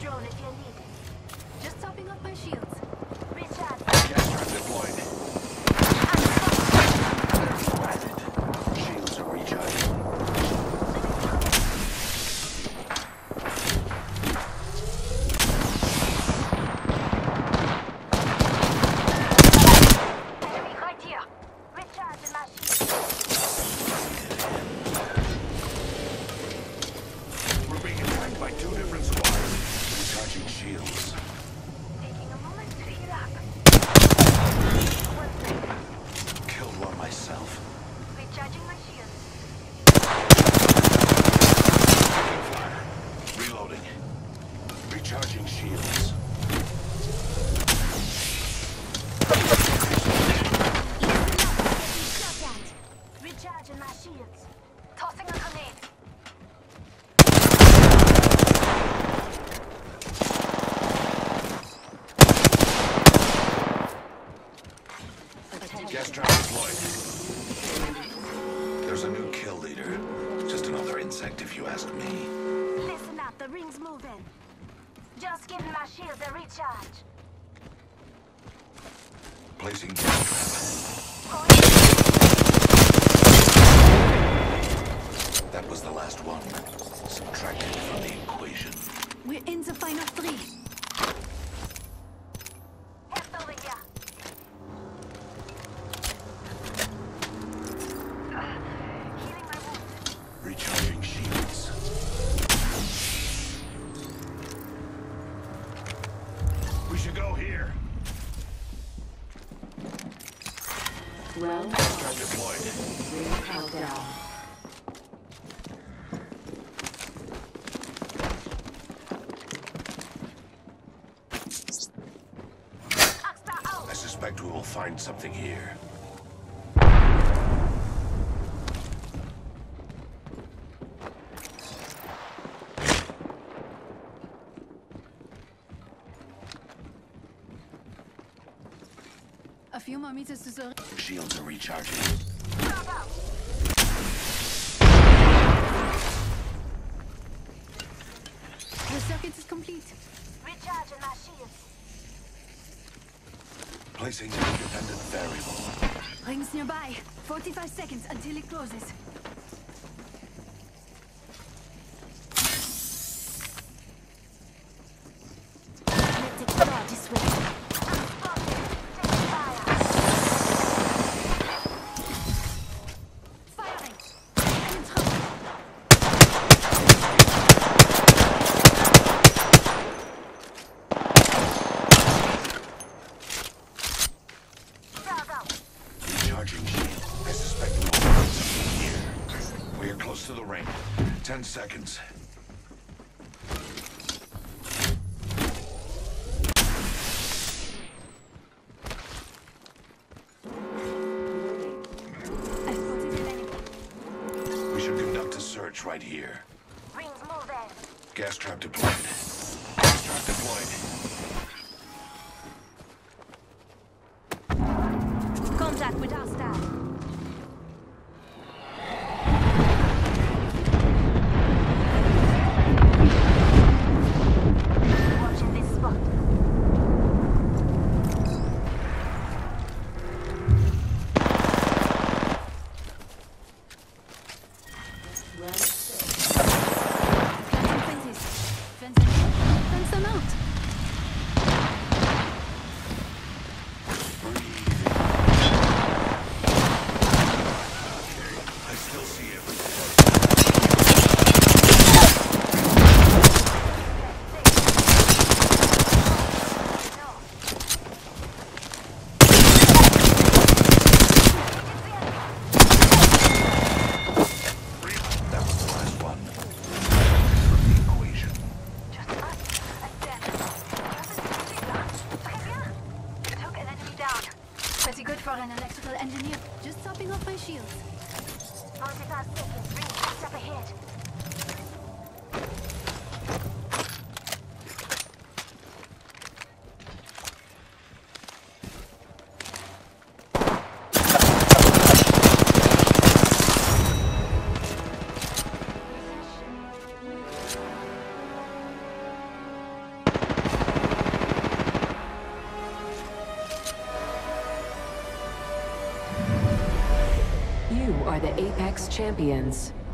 drone if you need it. Just topping off my shields. Recharge. Gas trap deployed. Shields are recharging. Enemy right here. Recharging my shields. We're being attacked by two different squads. Recharging shields. Taking a moment to heal up. One second. Killed one myself. Recharging my shields. Fire. Reloading. Recharging shields. Shot at. Recharging my shields. Tossing a grenade. Gas trap deployed. There's a new kill leader. Just another insect if you ask me. Listen up, the ring's moving. Just giving my shields a recharge. Placing gas trap. That was the last one. Subtracted from the equation. We're in the final three. Hands over here. Healing my wounds. Recharging shields. We should go here. Round Gas trap deployed. ring countdown. Oxstar out. I suspect we will find something here. A few more meters to the... Shields are recharging. Drop out. The circuit is complete. Recharging my shields. Placing an independent variable. Rings nearby. 45 seconds until it closes. Let's explore this way. I'm spotted. Taking fire. Firing. I'm in trouble. Frag out. Recharging shield. I suspect we will find something here. We are close to the ring. 10 seconds. I spotted an enemy. We should conduct a search right here. Rings moving. Gas trap deployed. Gas trap deployed. Contact with hostile. Watching this spot. Round 6. Planting fences. Fence them in, fence them out. I still see him. That was the last one. From the equation. Just us and them. Très bien. Took an enemy down. Pretty good for an electrical engineer. Just topping off my shields. 45 seconds. Ring just up ahead. You are the Apex Champions.